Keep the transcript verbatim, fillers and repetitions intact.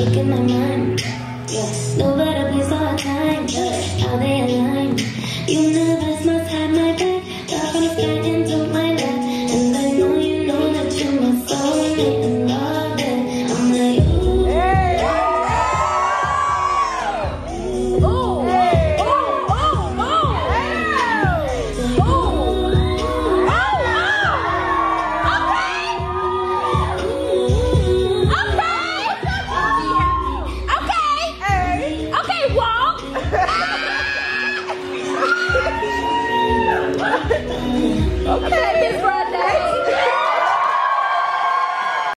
stuck in my mind. Yeah, no better place or time, but how they align. You never